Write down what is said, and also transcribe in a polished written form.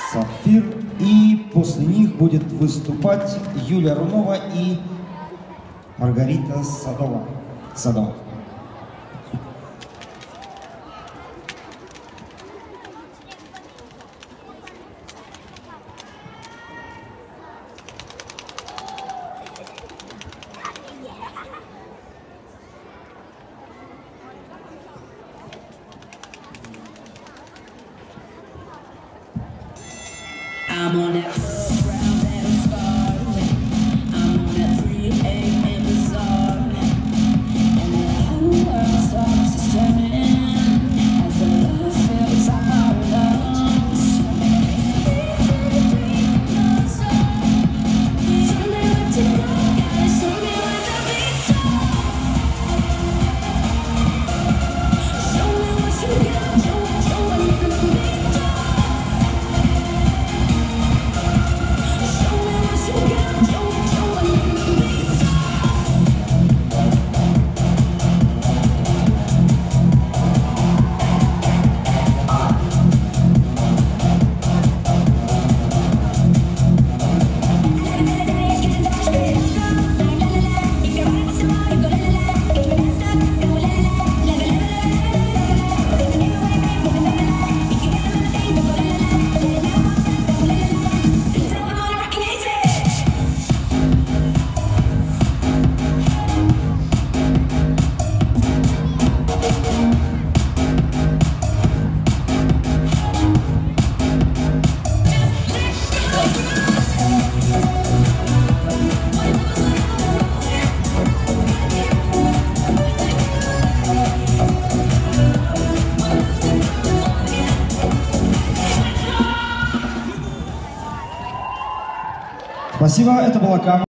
Сапфир. И после них будет выступать Юля Рунова и Маргарита Садова. I'm on that ground that I'm starving. I'm on that 3 a.m. bazaar. And the whole world starts to turn as the love fills our lungs. Show me what you got, show me what the beat's on. Show me what you got, show me what the beat's on. Спасибо, это была